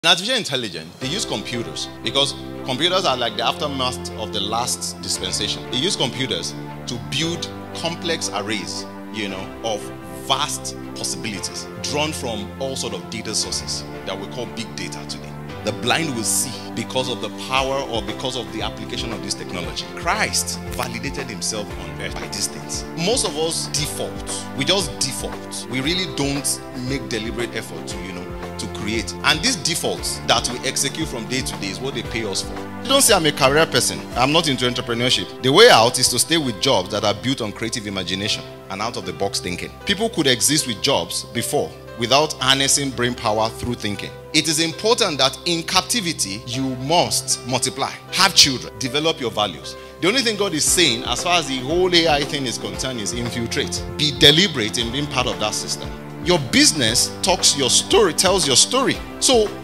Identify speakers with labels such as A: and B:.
A: In artificial intelligence, they use computers because computers are like the aftermath of the last dispensation. They use computers to build complex arrays, of vast possibilities drawn from all sort of data sources that we call big data today. The blind will see because of the power or because of the application of this technology. Christ validated himself on earth by these things. Most of us default. We just default. We really don't make deliberate effort to create. And these defaults that we execute from day to day is what they pay us for. You don't say I'm a career person. I'm not into entrepreneurship. The way out is to stay with jobs that are built on creative imagination and out of the box thinking. People could exist with jobs before without harnessing brain power through thinking. It is important that in captivity, you must multiply, have children, develop your values. The only thing God is saying as far as the whole AI thing is concerned is infiltrate. Be deliberate in being part of that system. Your business tells your story. So